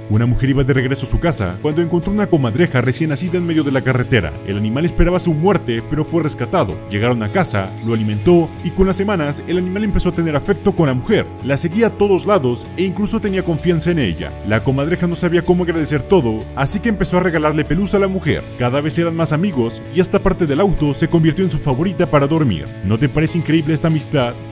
Una mujer iba de regreso a su casa cuando encontró una comadreja recién nacida en medio de la carretera. El animal esperaba su muerte, pero fue rescatado. Llegaron a casa, lo alimentó y con las semanas el animal empezó a tener afecto con la mujer. La seguía a todos lados e incluso tenía confianza en ella. La comadreja no sabía cómo agradecer todo, así que empezó a regalarle pelusa a la mujer. Cada vez eran más amigos y esta parte del auto se convirtió en su favorita para dormir. ¿No te parece increíble esta amistad?